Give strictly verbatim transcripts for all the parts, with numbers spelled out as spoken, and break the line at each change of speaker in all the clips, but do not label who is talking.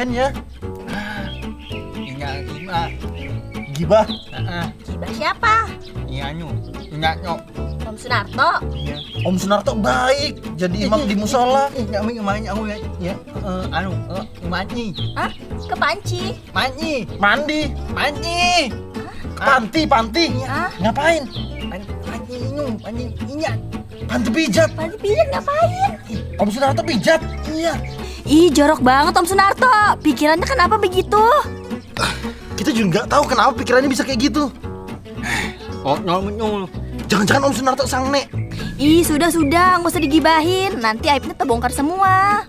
ngapain ya?
Ingat gibah.
Gibah?
Heeh.
Gibah siapa?
Iya anu, ingat nyok.
Om Sunarto.
Iya.
Om Sunarto baik, jadi imam di musola.
Eh, enggak mau main aku ya. Ya, eh, anu, eh, mandi.
Hah? Ke panci?
Mandi.
Mandi,
Mandi.
panti, panti.
Hah?
Ngapain?
Mandi, mandi minum, mandi ingat.
Panti pijat.
Panci pijat ngapain?
Om Sunarto pijat.
Iya.
Ih, jorok banget Om Sunarto. Pikirannya kenapa begitu?
Kita juga nggak tahu kenapa pikirannya bisa kayak gitu.
Oh, nyol nyol.
Jangan-jangan Om Sunarto sang nek.
Ih, sudah-sudah, nggak usah digibahin. Nanti aibnya terbongkar semua.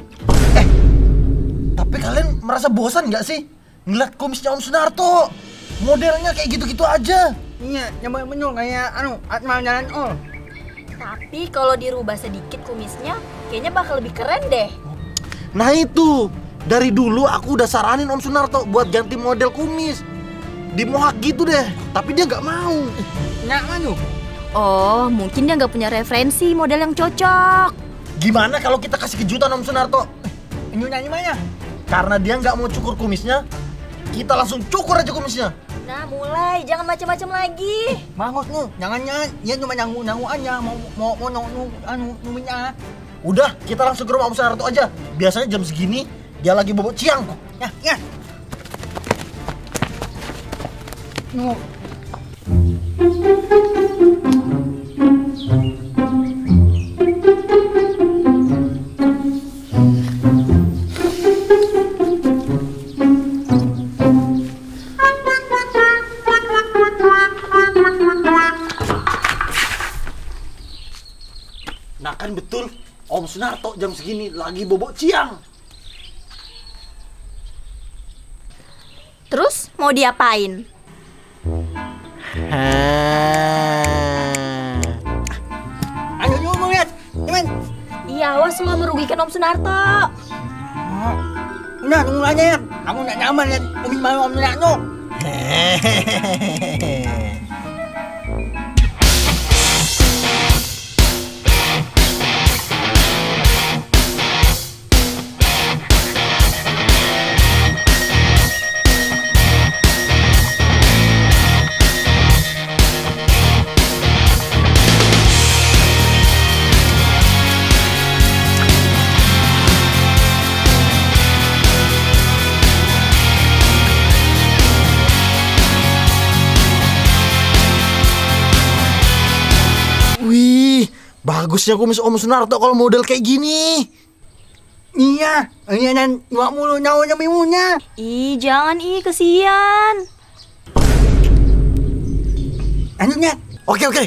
Tapi kalian merasa bosan nggak sih ngeliat kumisnya Om Sunarto? Modelnya kayak gitu-gitu aja.
Iya, nyoba menyol kayak anu, Atma jalan ol.
Tapi kalau dirubah sedikit kumisnya, kayaknya bakal lebih keren deh.
Nah itu, dari dulu aku udah saranin Om Sunarto buat ganti model kumis. Dimohak gitu deh, tapi dia nggak mau.
Nyak anu.
Oh, mungkin dia nggak punya referensi model yang cocok.
Gimana kalau kita kasih kejutan Om Sunarto?
Ini nyanyi mana?
Karena dia nggak mau cukur kumisnya, kita langsung cukur aja kumisnya.
Nah, mulai, jangan macam-macam lagi.
Mangut nu, jangan nyanyi. Dia cuma nyangu nyangu aja, mau mau mau nyangu anu numinya.
Udah, kita langsung ke rumah Om Sunarto aja. Biasanya jam segini dia lagi bobok ciang.
Ya, ya. Nu.
Nah kan betul, Om Sunarto jam segini lagi bobok ciang.
Terus mau diapain?
Ayo nyumu lihat. Teman.
Iya, awas lo merugikan Om Sunarto.
Oh. Udah tunggu aja ya. Aku nggak nyaman ya. Umi mau om nyak nu.
Wih, bagusnya kumis Om Sunarto kalau model kayak gini.
Iya, iya dan dua mulu nyawa nyamimunya.
Ih, jangan ih, kesian.
Anu nyak.
Oke oke.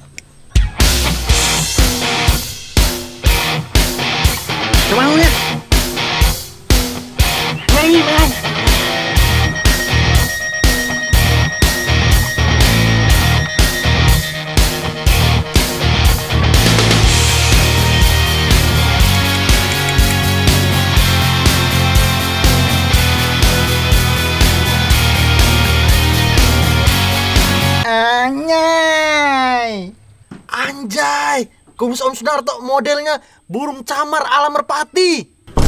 Coba lu lihat. Nyanyi, man. Anyay.
Anjay, kumis Om Sunarto modelnya burung camar ala merpati.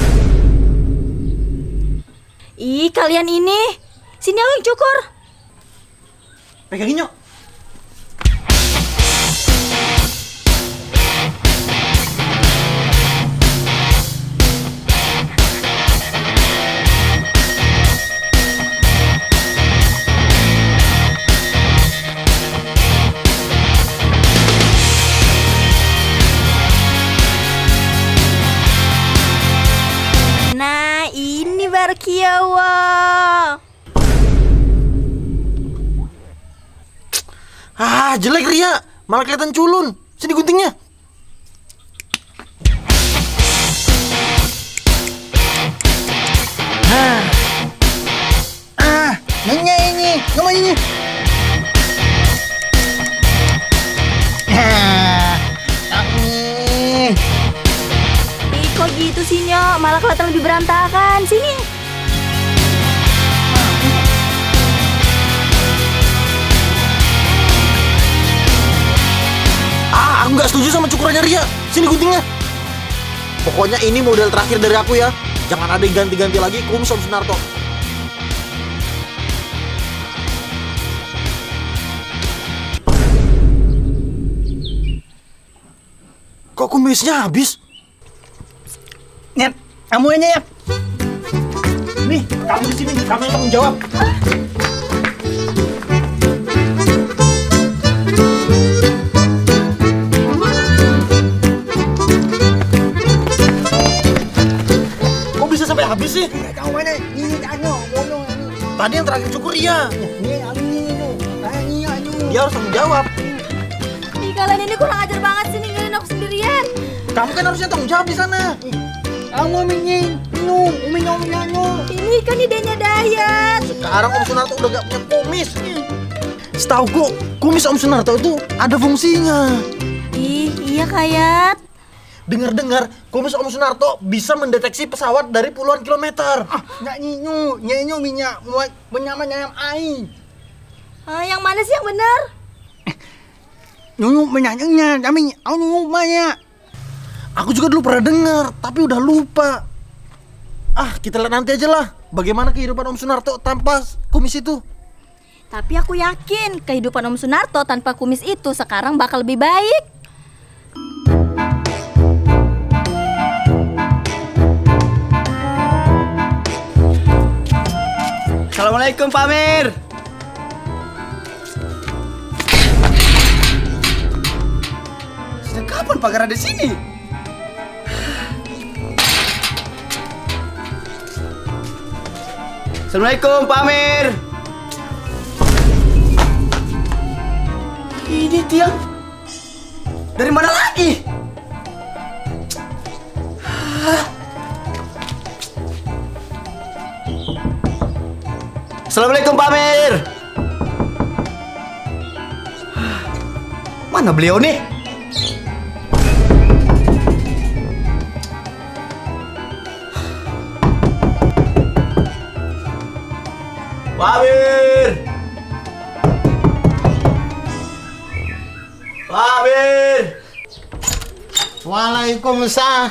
Ih, kalian ini. Sini aku yang cukur.
Pegangin nyok.
Nah, ini baru kiawa.
Ah, jelek Ria, malah kelihatan culun. Sini guntingnya.
Ah. Ah, nanya ini. Kamu ini. Ah. Ini.
Ih, kok gitu sih, Nyok? Malah kelihatan lebih berantakan. Sini.
Ah, aku nggak setuju sama cukurannya Ria. Sini guntingnya. Pokoknya ini model terakhir dari aku ya. Jangan ada yang ganti-ganti lagi kumis Om Sunarto. Kok kumisnya habis?
Nyet, kamu aja ya.
Nih, kamu di sini, kamu yang tanggung jawab. Kok bisa sampai habis sih?
Kamu mana? Ini anu, bolong anu.
Tadi yang terakhir cukur iya.
Ini anu ini anu. Ini anu.
Dia harus tanggung jawab.
Ih, kalian ini kurang ajar banget sih ninggalin aku sendirian.
Kamu kan harusnya tanggung jawab di sana.
Kamu minyin, minum, minum anu.
Ini kan idenya Dayat.
Sekarang Om Sunarto udah gak punya kumis. Setauku, kumis Om Sunarto itu ada fungsinya.
Ih, iya Kayat.
Dengar-dengar, kumis Om Sunarto bisa mendeteksi pesawat dari puluhan kilometer.
Ah, nggak nyinyu, nyinyu minyak buat penyaman nyam air.
Ah, yang mana sih yang benar?
Nyinyu minyaknya, tapi aku nyinyu banyak.
Aku juga dulu pernah dengar, tapi udah lupa. Ah, kita lihat nanti aja lah. Bagaimana kehidupan Om Sunarto tanpa kumis itu?
Tapi aku yakin kehidupan Om Sunarto tanpa kumis itu sekarang bakal lebih baik.
Assalamualaikum Pak Amir. Sejak kapan Pak Gar ada di sini? Assalamualaikum Pak Amir. Ini tiang dari mana lagi? Assalamualaikum Pak Amir. Mana beliau nih? Pak Amir. Pak Amir.
Waalaikumsalam.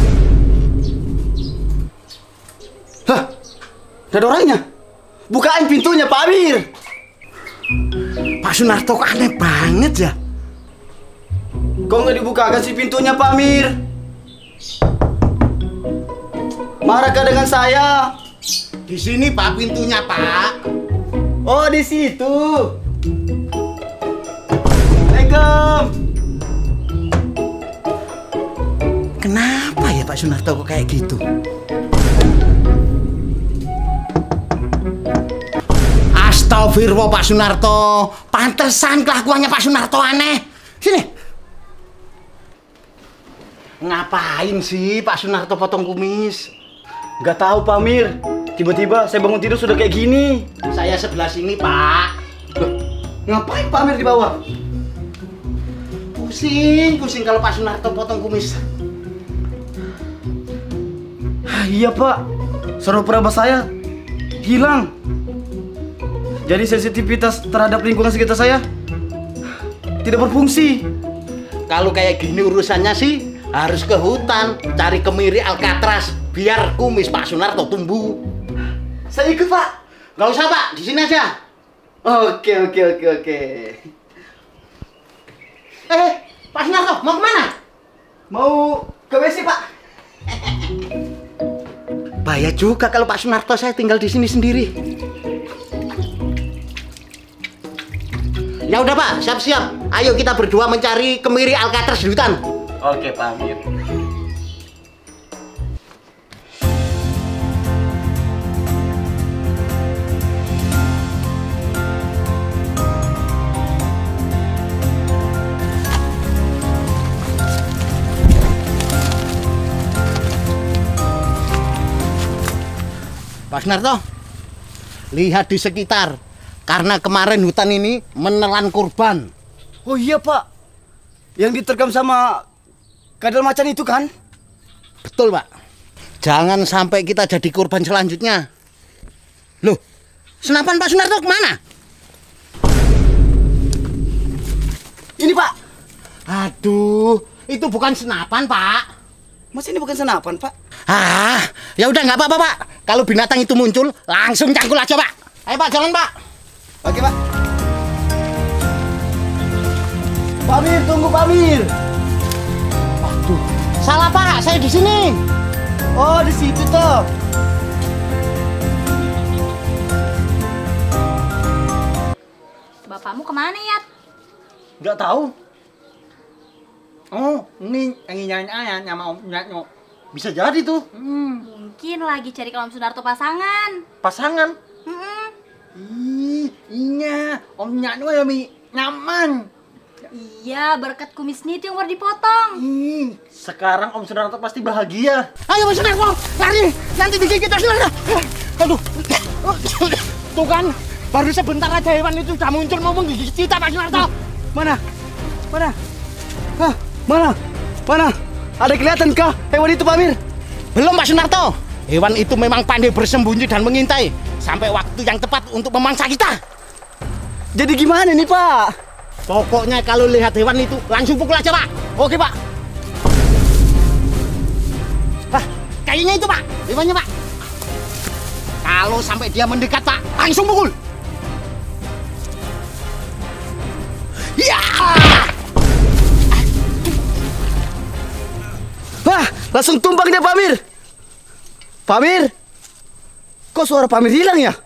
Hah? Gak ada orangnya? Bukain pintunya Pak Amir.
Pak Sunarto kok aneh banget ya?
Kok nggak dibukakan sih pintunya Pak Amir? Marahkah dengan saya?
Di sini Pak pintunya Pak.
Oh di situ. Assalamualaikum.
Kenapa ya Pak Sunarto kok kayak gitu? Astagfirullah Pak Sunarto. Pantesan kelakuannya Pak Sunarto aneh. Sini. Ngapain sih Pak Sunarto potong kumis?
Nggak tahu Pak Amir. Tiba-tiba saya bangun tidur sudah kayak gini.
Saya sebelah sini Pak.
Loh, ngapain Pak Amir di bawah?
Pusing, pusing kalau Pak Sunarto potong kumis.
Ah, iya Pak. Seluruh perabot saya hilang. Jadi sensitivitas terhadap lingkungan sekitar saya tidak berfungsi.
Kalau kayak gini urusannya sih harus ke hutan cari kemiri Alcatraz biar kumis Pak Sunarto tumbuh.
Saya ikut Pak.
Gak usah Pak, di sini aja.
Oke oke oke oke.
Eh, Pak Sunarto mau kemana?
Mau ke W C Pak.
Bahaya juga kalau Pak Sunarto saya tinggal di sini sendiri. Ya udah Pak, siap-siap. Ayo kita berdua mencari kemiri Alcatraz di hutan.
Oke Pak Amir.
Pak Sunarto, lihat di sekitar. Karena kemarin hutan ini menelan korban.
Oh iya Pak. Yang diterkam sama kadal macan itu kan?
Betul Pak. Jangan sampai kita jadi korban selanjutnya. Loh, senapan Pak Sunarto kemana?
Ini Pak.
Aduh, itu bukan senapan Pak.
Mas ini bukan senapan Pak.
Ah, ya udah nggak apa-apa Pak. Kalau binatang itu muncul, langsung cangkul aja Pak. Ayo Pak, jalan Pak.
Oke, Pak. Pak Amir, tunggu Pak Amir.
Aduh, salah Pak, saya di sini.
Oh, di situ toh.
Bapakmu kemana ya?
Nggak tahu. Oh, ini yang nyanyi sama Om Sunarto.
Bisa jadi tuh.
Hmm,
Mungkin lagi cari Om Sunarto pasangan.
Pasangan.
Mm-mm.
ih, iya, Om Sunarto lebih nyaman.
Iya, berkat kumisnya itu yang baru dipotong.
Ih,
Sekarang Om Sunarto pasti bahagia.
Ayo Mas Sunarto, lari. Nanti digigit Mas Sunarto. Aduh. Tuh kan, baru sebentar aja hewan itu sudah muncul mau menggigit kita Mas Sunarto.
mana? Mana? Hah, mana? Mana? Ada kelihatan kah hewan itu, Pak Amir?
Belum Mas Sunarto. Hewan itu memang pandai bersembunyi dan mengintai sampai waktu yang tepat untuk memangsa kita.
Jadi gimana nih, Pak?
Pokoknya kalau lihat hewan itu langsung pukul aja Pak.
Oke, Pak.
Hah, kayaknya itu Pak, hewannya Pak. Kalau sampai dia mendekat Pak, langsung pukul. Ya!
Wah, langsung tumbang dia, Pak Amir. Pak Amir, kok suara Pak Amir hilang ya?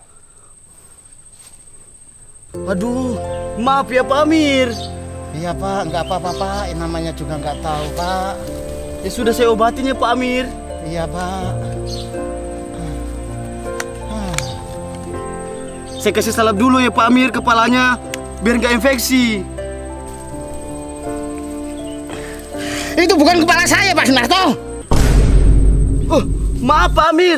Aduh, maaf ya Pak Amir.
Iya Pak, nggak apa-apa Pak. Yang namanya juga nggak tahu Pak.
Ya sudah saya obatin ya Pak Amir.
Iya Pak.
Saya kasih salep dulu ya Pak Amir kepalanya, biar nggak infeksi.
Itu bukan kepala saya Pak Sunarto.
Oh, maaf Pak Amir.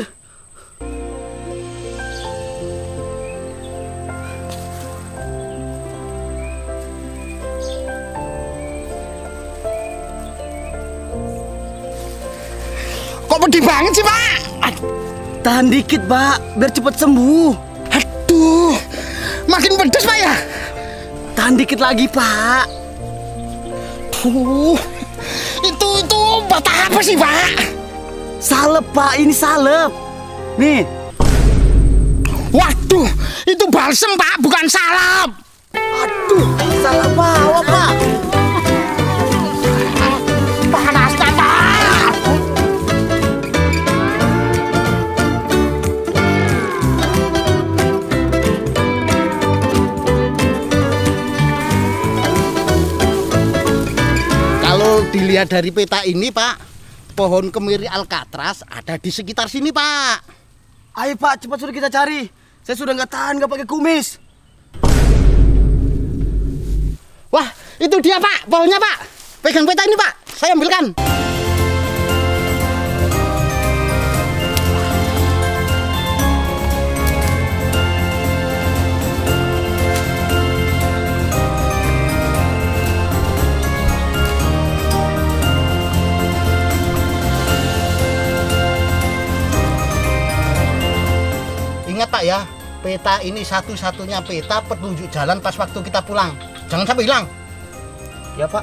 Kok pedih banget sih Pak?
Tahan dikit Pak, biar cepat sembuh.
Aduh, makin pedes Pak ya.
Tahan dikit lagi Pak.
Tuh, itu itu obat apa sih Pak?
Salep Pak, ini salep. Nih.
Waduh, itu balsem Pak, bukan salep.
Aduh, salah bawa Pak.
Panas Pak. Kalau dilihat dari peta ini Pak, pohon kemiri Alcatraz ada di sekitar sini Pak.
Ayo Pak, cepat sudah kita cari. Saya sudah nggak tahan nggak pakai kumis.
Wah, itu dia Pak, pohonnya Pak. Pegang peta ini Pak, saya ambilkan. Ingat Pak ya, peta ini satu-satunya peta petunjuk jalan pas waktu kita pulang. Jangan sampai hilang.
Ya Pak.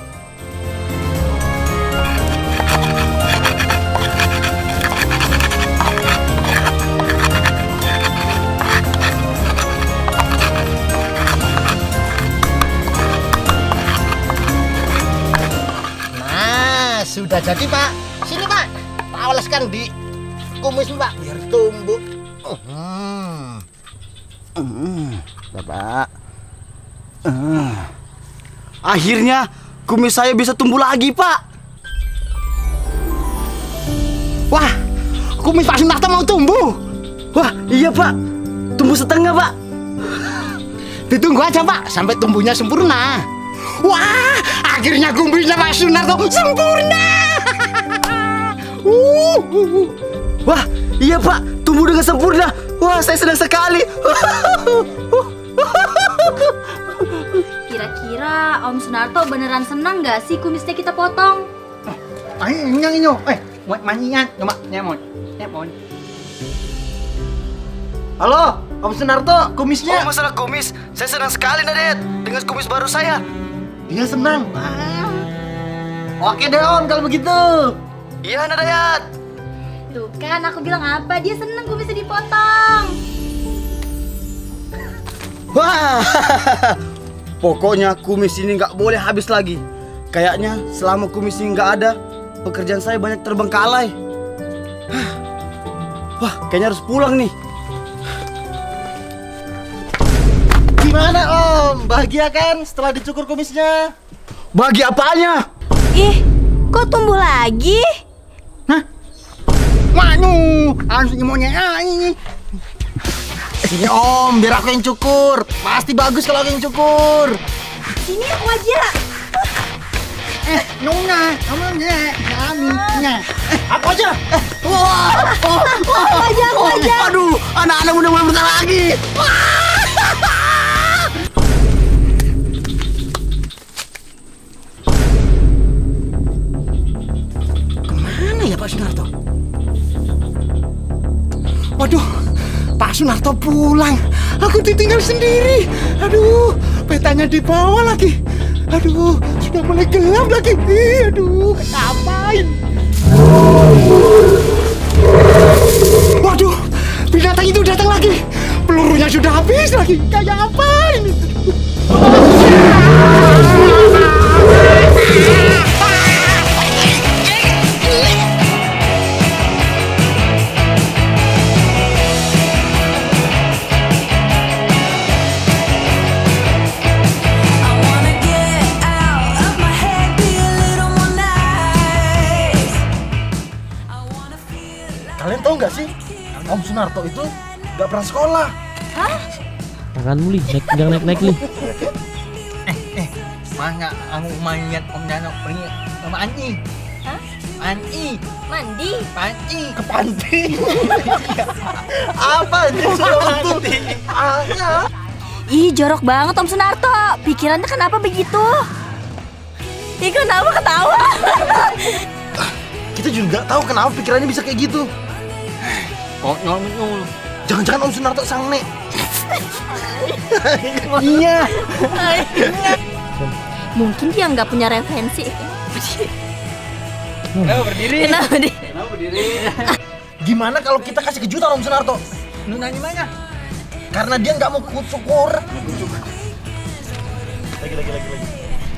Nah, sudah jadi Pak. Sini Pak, tak oleskan di kumis Pak, biar tumbuh. Hmm.
Hmm, Bapak. Uh. Akhirnya kumis saya bisa tumbuh lagi, Pak.
Wah, kumis Pak Sunarto mau tumbuh.
Wah, iya Pak. Tumbuh setengah, Pak.
Ditunggu aja Pak, sampai tumbuhnya sempurna. Wah, akhirnya kumisnya Pak Sunarto sempurna.
uh, uh, uh. Wah, iya Pak. Tumbuh dengan sempurna. Wah, saya senang sekali.
Kira-kira Om Sunarto beneran senang nggak sih kumisnya kita potong?
Ay, inyo, inyo. Eh, mau manyian, coba nyamon, nyamon.
Halo, Om Sunarto, kumisnya.
Oh, masalah kumis. Saya senang sekali, Nadet, dengan kumis baru saya.
Dia senang.
Ah.
Oke deh Om, kalau begitu.
Iya, Nadet.
Tuh kan aku bilang apa, dia seneng kumisnya dipotong.
Wah, pokoknya kumis ini nggak boleh habis lagi. Kayaknya selama kumis ini nggak ada, pekerjaan saya banyak terbengkalai. Wah, kayaknya harus pulang nih.
Gimana Om? Bahagia kan setelah dicukur kumisnya?
Bagi apanya?
Ih, kok tumbuh lagi?
Manu, harus imunya ini.
Sini Om, biar aku yang cukur. Pasti bagus kalau aku yang cukur.
Sini aku aja.
Eh, Nona, kamu nih, kami, nah.
Eh, aku aja. Eh,
Wah, oh,
Aku aja, aku aja.
aduh, anak-anak udah mulai bentar lagi.
Kemana ya Pak Sunarto? Waduh, Pak Sunarto pulang. Aku ditinggal sendiri. Aduh, petanya di bawah lagi. Aduh, sudah mulai gelap lagi. Ih, aduh, ngapain? Waduh, binatang itu datang lagi. Pelurunya sudah habis lagi. Kayak apa ini?
kalian tahu nggak sih? Om Sunarto itu nggak pernah sekolah.
Tanganmu li, naik, jangan naik-naik li.
Mana kamu melihat Om Dano pergi sama Anji?
Hah?
Anji,
Mandi.
Panci.
Ke panti. Apa aja sudah itu? Ah,
Ih, jorok banget Om Sunarto. Pikirannya kenapa begitu? Ih, kenapa ketawa?
kita juga nggak tahu kenapa pikirannya bisa kayak gitu.
Oh, nyol
Jangan-jangan Om Sunarto sang nek.
Iya.
Mungkin dia nggak punya referensi.
Ayo berdiri.
Kenapa dia?
Gimana kalau kita kasih kejutan Om Sunarto?
Nuna di mana?
Karena dia nggak mau kucukur. Lagi, lagi, lagi, lagi.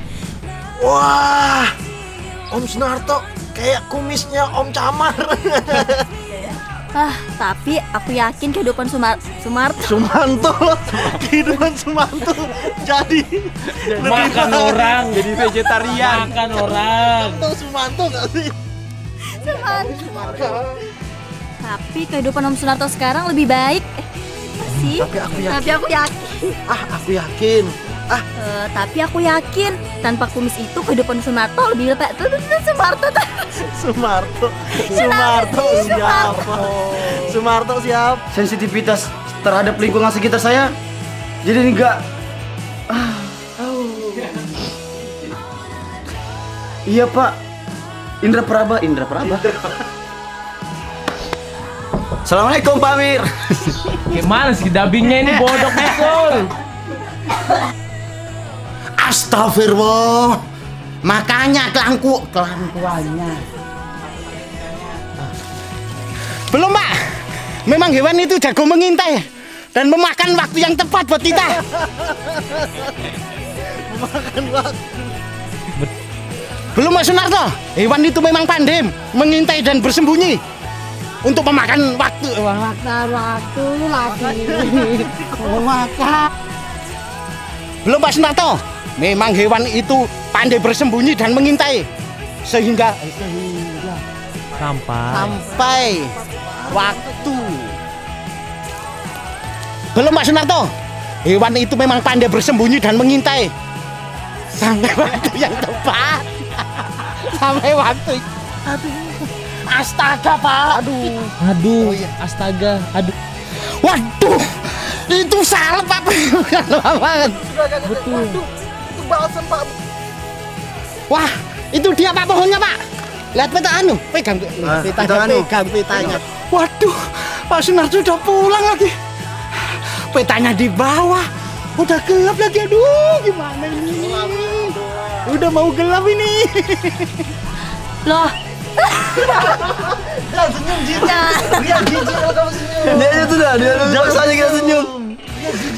Wah, Om Sunarto kayak kumisnya Om Camar.
Ah, tapi aku yakin kehidupan Sumar Sumarto.
Sumanto, kehidupan Sumanto jadi
Makan orang,
jadi vegetarian.
makan orang.
Tahu Sumanto nggak sih?
Sumanto. Tapi kehidupan Om Sunarto sekarang lebih baik. Eh, apa sih?
Tapi aku yakin.
Tapi aku yakin.
Ah, aku yakin. Ah,
Eh, tapi aku yakin tanpa kumis itu kehidupan Sumarto lebih lepas. Tuh, tuh, tuh, Sumarto tuh.
Sumarto, Sumarto siapa? Sumarto siap.
Sensitivitas terhadap lingkungan sekitar saya jadi enggak. Ah, au. Iya Pak, Indra Praba, Indra Praba. Assalamualaikum Pak Amir.
Gimana sih dubbingnya ini bodoh betul.
Astagfirullah. Makanya kelangku kelangkuannya. Belum, Pak. Memang hewan itu jago mengintai dan memakan waktu yang tepat buat kita.
Makan waktu.
Belum, Mas Sunarto. Hewan itu memang pandai mengintai dan bersembunyi untuk memakan waktu. Makan waktu lagi. Makan. Belum, Pak Sunarto. Memang hewan itu pandai bersembunyi dan mengintai sehingga sehingga
Sampai.
sampai waktu. Belum, Pak Sunarto. Hewan itu memang pandai bersembunyi dan mengintai sampai waktu yang tepat. Sampai waktu. Aduh. Astaga, Pak. Aduh.
Aduh,
Oh, iya.
astaga, aduh.
Waduh. Itu salah, Pak. Banget.
Betul. Itu balsam Pak.
Wah, itu dia Pak pohonnya, Pak. Lihat peta anu, pegang
Ah,
petanya,
peta anu.
pegang petanya. Waduh, Pak Sunarto sudah pulang lagi. Petanya di bawah. Udah gelap lagi, aduh, gimana ini? Udah mau gelap ini.
Loh,
Jangan senyum, Jin.
Nah.
Dia jijik kalau kamu senyum.
Dia itu dah, dia itu saja kita senyum.
Dia jijik